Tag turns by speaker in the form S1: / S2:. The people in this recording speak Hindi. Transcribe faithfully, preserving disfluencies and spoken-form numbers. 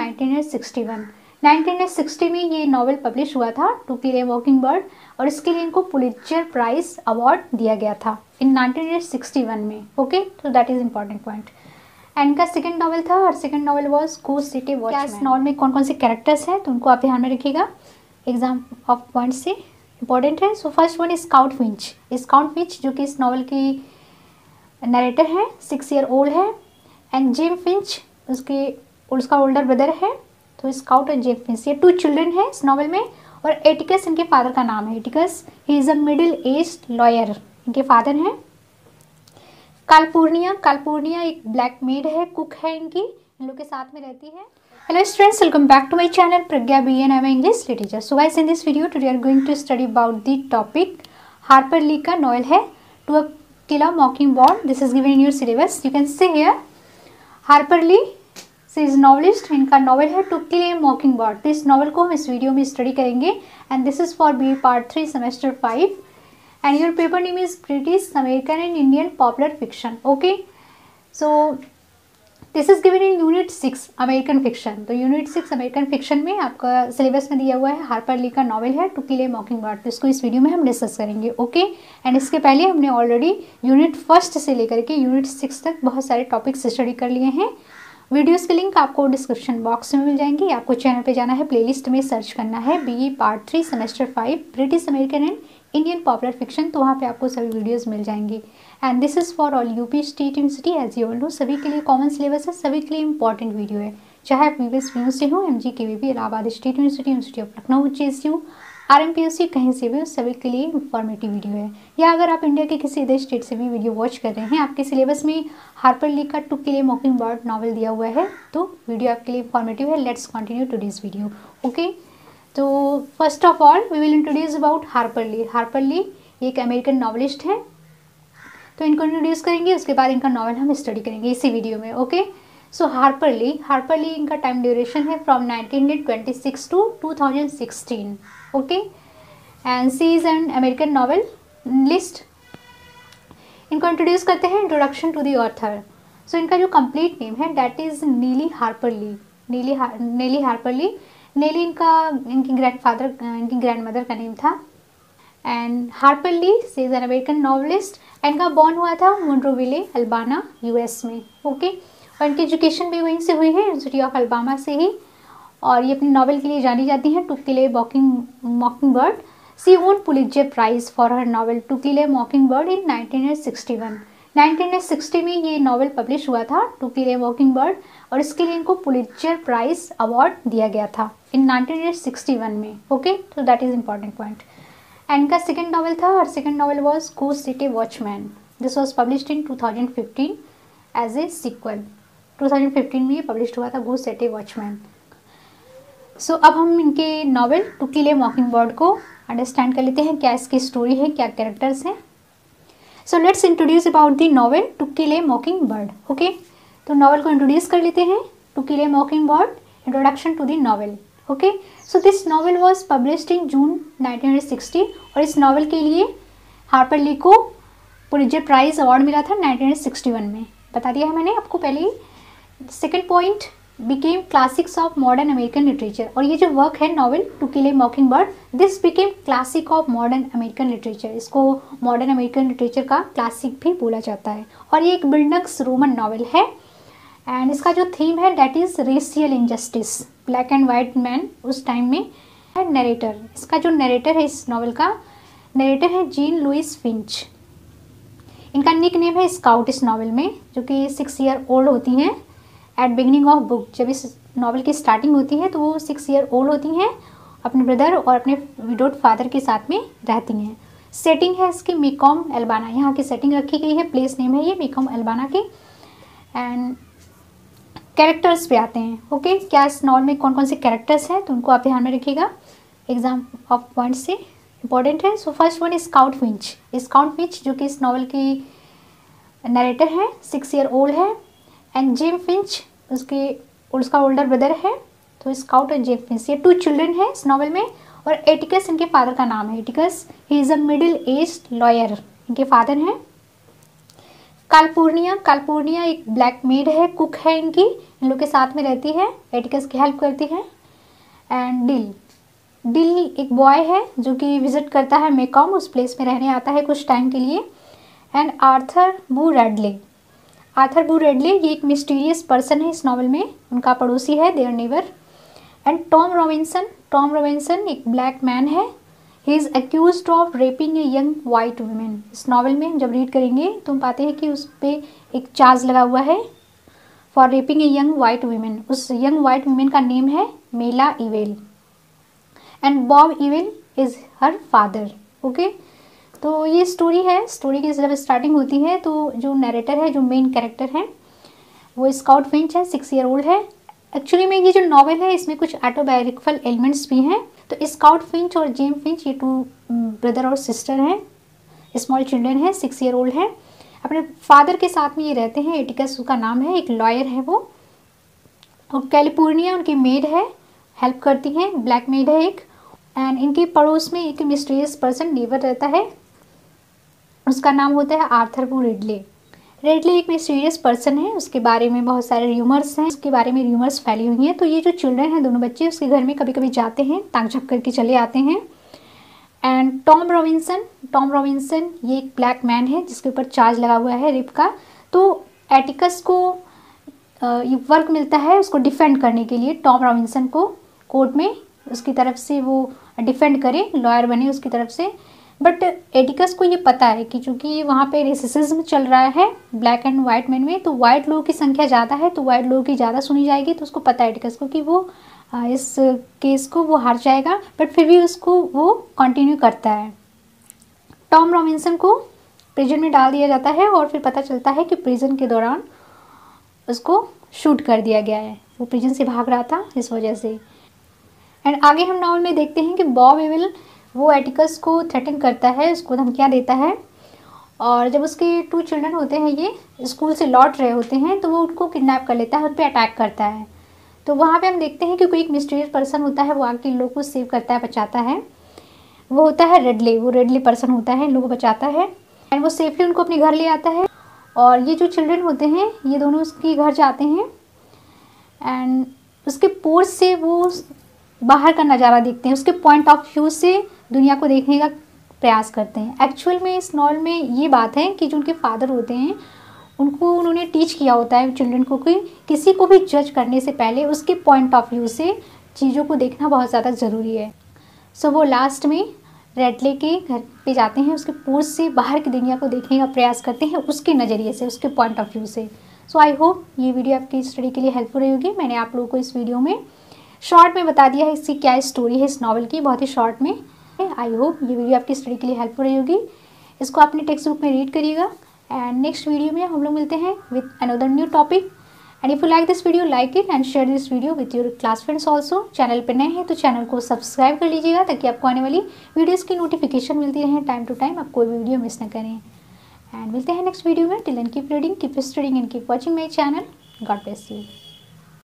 S1: Nineteen sixty one. Nineteen sixty में ये नॉवल पब्लिश हुआ था, टू किल ए मॉकिंग बर्ड, और इसके लिए इनको पुलित्जर प्राइज अवार्ड दिया गया था इन नाइनटीन सिक्सटी वन में। ओके, तो that is important point. And इनका सेकंड नॉवल था और second novel was ghost city watchman. इस नॉवल में कौन कौन से कैरेक्टर्स हैं तो उनको आप ध्यान में रखिएगा, एग्जाम ऑफ पॉइंट से इंपॉर्टेंट है। So first one Scout Finch. Scout Finch जो कि इस नॉवल की नरेटर है, सिक्स ईयर ओल्ड है। एंड जेम फिंच उसके उसका ओल्डर ब्रदर है। तो स्काउट और जेम फिंच ये टू चिल्ड्रन है इस नॉवल में। और एटिकस इनके फादर का नाम है। Atticus he is a middle aged lawyer, इनके फादर हैं। कालपूर्निया, कालपूर्निया एक ब्लैक मेड है, कुक है इनकी, इन लोग के साथ में रहती है। Hello students, welcome back to my channel Pragya B N I M English literature. So guys, in this video today are going to study about the topic Harper Lee का नॉवल है to a kill a मॉकिंग bird. This is given in your syllabus. You can see here Harper Lee is novelist, इनका नॉवल है टू किल ए मॉकिंग बर्ड। तो इस नॉवल को हम इस वीडियो में स्टडी करेंगे and this is for B part three semester five and your paper name is British American and Indian Popular Fiction. Okay, so this is given in unit six American Fiction. तो unit सिक्स American Fiction में आपका सिलेबस में दिया हुआ है हार्पर ली का नॉवल है टू किल ए मॉकिंग बर्ड। तो इसको इस वीडियो में हम डिस्कस करेंगे। ओके, एंड इसके पहले हमने ऑलरेडी यूनिट फर्स्ट से लेकर के यूनिट सिक्स तक बहुत सारे टॉपिक्स स्टडी कर लिए हैं। वीडियोस के लिंक आपको डिस्क्रिप्शन बॉक्स में मिल जाएंगी। आपको चैनल पे जाना है, प्लेलिस्ट में सर्च करना है B part three semester five British American and Indian popular fiction, तो वहाँ पे आपको सभी वीडियोस मिल जाएंगी। And this is for all UP state university as you all know, सभी के लिए कॉमन सिलेबस है, सभी के लिए इंपॉर्टेंट वीडियो है। चाहे आप वीवीएस यूनिवर्सिटी हो, M G K V P, Allahabad state university, university of Lucknow, J S U, R M P S C, कहीं से भी हो, सभी के लिए इंफॉर्मेटिव वीडियो है। या अगर आप इंडिया के किसी अदर स्टेट से भी वीडियो वॉच कर रहे हैं, आपके सिलेबस में हार्पर ली का to kill a मॉकिंग bird novel दिया हुआ है, तो वीडियो आपके लिए इंफॉर्मेटिव है। Let's continue to this video. Okay, तो first of all we will introduce about Harper Lee. Harper Lee एक अमेरिकन नॉवलिस्ट है, तो इनको इंट्रोड्यूस करेंगे, उसके बाद इनका नॉवल हम स्टडी करेंगे इसी वीडियो में। Okay, so Harper Lee Harper Lee इनका टाइम ड्यूरेशन है from nineteen twenty six to two thousand sixteen. Okay, and she is an American novelist. इनको इंट्रोड्यूस करते हैं, introduction to the author. So इनका जो कंप्लीट नेम है that is Nelle Harper Lee. Nelle Nelle Harper Lee. Nelle इनका इनकी ग्रैंड फादर इनकी ग्रैंड मदर का नेम था। And Harper Lee is an American novelist. इनका बॉर्न हुआ था मोन्ट्रोविले, अल्बाना, यूएस में। ओके, और इनकी एजुकेशन भी वहीं से हुई है, यूनिवर्सिटी ऑफ अल्बामा से ही। और ये अपनी नॉवल के लिए जानी जाती हैं, to kill a मॉकिंग मॉकिंग bird. She won Pulitzer prize for her novel to kill a मॉकिंग bird in nineteen sixty one. Nineteen sixty में ये नॉवल पब्लिश हुआ था, टू किल ए मॉकिंग बर्ड, और इसके लिए इनको पुलित्जर प्राइज अवार्ड दिया गया था इन नाइनटीन सिक्सटी वन में। ओके, तो that is important point. And इनका सेकंड नॉवल था और second novel was ghost city watchman. This was published in two thousand fifteen as a sequel. Two thousand fifteen में ये पब्लिश्ड हुआ था घोस्ट सिटी वॉचमैन। सो अब हम इनके novel to kill a मॉकिंग bird को अंडरस्टैंड कर लेते हैं, क्या इसकी स्टोरी है, क्या कैरेक्टर्स हैं। So let's introduce about the novel to kill a मॉकिंग bird. Okay, तो नॉवल को इंट्रोड्यूस कर लेते हैं, to kill a मॉकिंग bird, introduction to the novel. Okay, so this novel was published in June nineteen sixty, और इस नॉवल के लिए हार्पर ली को पुलित्जर प्राइज अवार्ड मिला था नाइनटीन सिक्सटी वन में। बता दिया है मैंने आपको पहले ही। Second point, became classics of modern American literature. और ये जो वर्क है novel to kill a मॉकिंग bird, this became classic of modern American literature. इसको मॉडर्न अमेरिकन लिटरेचर का क्लासिक भी बोला जाता है। और ये एक बिल्डक्स रोमन नॉवल है एंड इसका जो थीम है that is racial injustice, black and white man उस टाइम में है। नरेटर, इसका जो नरेटर है इस नॉवल का नरेटर है जीन लुइस फिंच। इनका निक नेम है स्काउट इस नॉवल में, जो कि सिक्स ईयर ओल्ड होती हैं एट बिगनिंग ऑफ बुक। जब इस नॉवल की स्टार्टिंग होती है तो वो सिक्स ईयर ओल्ड होती हैं, अपने ब्रदर और अपने विडोड फादर के साथ में रहती हैं। सेटिंग है इसकी मेकॉम अल्बाना, यहाँ की सेटिंग रखी गई है, प्लेस नेम है ये मेकॉम अल्बाना की। एंड कैरेक्टर्स पे आते हैं। ओके, क्या इस नॉवल में कौन कौन से कैरेक्टर्स हैं तो उनको आप ध्यान में रखिएगा, एग्जाम ऑफ पॉइंट से इंपॉर्टेंट है। So first one Scout Finch. Scout Finch जो कि इस नॉवल की नरेटर है, सिक्स ईयर ओल्ड है। एंड जेम फिंच उसके उसका ओल्डर ब्रदर है। तो स्काउट और जेम फिंच ये टू चिल्ड्रन है इस नॉवल में। और एटिकस इनके फादर का नाम है। Atticus he is a middle aged lawyer, इनके फादर हैं। कालपूर्निया, कालपूर्निया एक ब्लैक मेड है, कुक है इनकी, इन लोग के साथ में रहती है, एटिकस की हेल्प करती है। एंड डिल, डिल एक बॉय है जो कि विजिट करता है मेकॉम, उस प्लेस में रहने आता है कुछ टाइम के लिए। And Arthur Boo Radley, Arthur Boo Radley ये एक मिस्टीरियस पर्सन है इस नॉवल में, उनका पड़ोसी है, their neighbour. And Tom Robinson, Tom Robinson एक ब्लैक मैन है, he is accused of raping a young white women. इस नॉवल में जब रीड करेंगे तो हम पाते हैं कि उस पर एक चार्ज लगा हुआ है for raping a young white women. उस यंग वाइट वुमेन का नेम है Mayella Ewell and Bob Ewell is her father. Okay, तो ये स्टोरी है। स्टोरी की जब स्टार्टिंग होती है तो जो नरेटर है, जो मेन कैरेक्टर है, वो स्काउट फिंच है, सिक्स ईयर ओल्ड है। एक्चुअली में ये जो नॉवल है इसमें कुछ ऑटोबायोग्राफिकल एलिमेंट्स भी हैं। तो स्काउट फिंच और जेम फिंच ये टू ब्रदर और सिस्टर हैं, स्मॉल चिल्ड्रन है, सिक्स ईयर ओल्ड है। अपने फादर के साथ में ये रहते हैं, एटिकस उसका नाम है, एक लॉयर है वो। और कैलिफोर्निया उनकी मेड है, हेल्प करती हैं, ब्लैक मेड है एक। एंड इनके पड़ोस में एक मिस्टीरियस पर्सन नेबर रहता है, उसका नाम होता है आर्थर बू रेडले। रेडले एक मिस्टीरियस पर्सन है, उसके बारे में बहुत सारे र्यूमर्स हैं, उसके बारे में र्यूमर्स फैली हुई हैं। तो ये जो चिल्ड्रन हैं, दोनों बच्चे उसके घर में कभी कभी जाते हैं, ताक झप करके चले आते हैं। And Tom Robinson, Tom Robinson ये एक ब्लैक मैन है जिसके ऊपर चार्ज लगा हुआ है रेप का। तो एटिकस को ये वर्क मिलता है उसको डिफेंड करने के लिए, टॉम रॉबिन्सन को कोर्ट में उसकी तरफ से वो डिफेंड करे, लॉयर बने उसकी तरफ से। बट एटिकस को ये पता है कि चूँकि वहाँ पे रेसिज्म चल रहा है ब्लैक एंड वाइट मैन में, तो वाइट लोगों की संख्या ज़्यादा है, तो वाइट लोगों की ज़्यादा सुनी जाएगी। तो उसको पता है एटिकस को कि वो इस केस को वो हार जाएगा, बट फिर भी उसको वो कंटिन्यू करता है। टॉम रॉबिन्सन को प्रिजन में डाल दिया जाता है और फिर पता चलता है कि प्रिजन के दौरान उसको शूट कर दिया गया है, वो प्रिजन से भाग रहा था इस वजह से। एंड आगे हम नॉवल में देखते हैं कि बॉब इवेल वो एटिकस को थ्रेटन करता है, उसको धमकियाँ देता है। और जब उसके टू चिल्ड्रन होते हैं, ये स्कूल से लौट रहे होते हैं, तो वो उनको किडनैप कर लेता है, उन पर अटैक करता है। तो वहाँ पे हम देखते हैं कि कोई एक मिस्टीरियस पर्सन होता है, वो आके इन लोगों को सेव करता है, बचाता है। वो होता है रेडले, वो रेडले पर्सन होता है, इन लोगों को बचाता है एंड वो सेफली उनको अपने घर ले आता है। और ये जो चिल्ड्रन होते हैं ये दोनों उसके घर जाते हैं एंड उसके पोर्च से वो बाहर का नज़ारा देखते हैं, उसके पॉइंट ऑफ व्यू से दुनिया को देखने का प्रयास करते हैं। एक्चुअल में इस नॉवल में ये बात है कि जो उनके फादर होते हैं उनको उन्होंने टीच किया होता है चिल्ड्रन को कि किसी को भी जज करने से पहले उसके पॉइंट ऑफ व्यू से चीज़ों को देखना बहुत ज़्यादा ज़रूरी है। सो so, वो लास्ट में रेडले के घर पे जाते हैं, उसके पोर्च से बाहर की दुनिया को देखने का प्रयास करते हैं उसके नज़रिए से, उसके पॉइंट ऑफ व्यू से। सो आई होप ये वीडियो आपकी स्टडी के लिए हेल्पफुल रही होगी। मैंने आप लोगों को इस वीडियो में शॉर्ट में बता दिया है इसकी क्या स्टोरी है इस नॉवल की, बहुत ही शॉर्ट में। आई होप ये वीडियो आपकी स्टडी के लिए हेल्पफुल रही होगी। इसको अपने टेक्स्ट बुक में रीड करिएगा एंड नेक्स्ट वीडियो में हम लोग मिलते हैं with another new topic. And if you like this video, like it and share this video with your class friends also. Channel पर नए हैं तो चैनल को सब्सक्राइब कर लीजिएगा ताकि आपको आने वाली वीडियोज़ की नोटिफिकेशन मिलती रहे टाइम टू टाइम, आप कोई भी वीडियो मिस न करें। एंड मिलते हैं नेक्स्ट वीडियो में। Till then keep reading, keep studying and keep watching my channel. God bless you.